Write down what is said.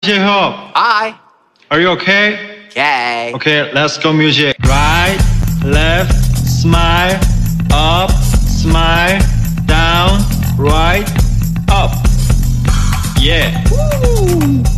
J-Hope, Hi. are you okay? Okay. Okay, let's go music. Right, left, smile, up, smile, down, right, up. Yeah. Woo.